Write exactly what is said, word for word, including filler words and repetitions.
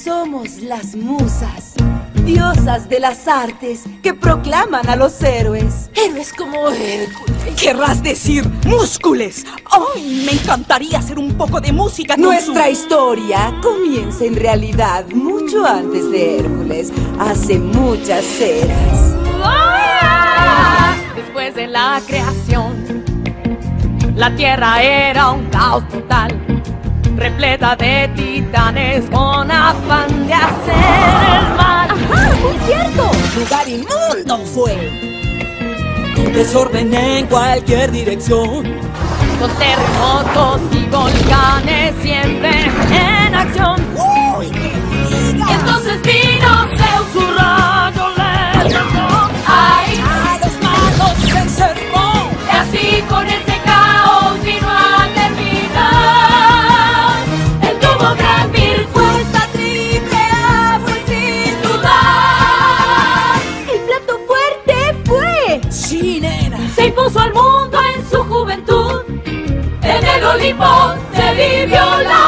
Somos las musas, diosas de las artes que proclaman a los héroes. Héroes como Hércules. ¿Querrás decir múscules? ¡Ay! Me encantaría hacer un poco de música con Nuestra su... historia comienza en realidad mucho antes de Hércules, hace muchas eras. ¡Ah! Después de la creación, la tierra era un caos total, repleta de titanes con afán de hacer el mal. ¡Ajá! ¡Muy cierto! Lugar inmundo fue. Desorden en cualquier dirección, Con terremotos y volcanes siempre en acción. ¡Uy, qué digas! Y entonces vino Zeus, su rayo le lanzó. ¡Ay! ¡A los malos se encerró! Y así con ese caos vino a terminar. Él tuvo gran virtud, Esta triple A fue sin dudar. El plato fuerte fue. ¡Sí, nena! Se impuso al mundo en su juventud. En el Olimpo se vivió la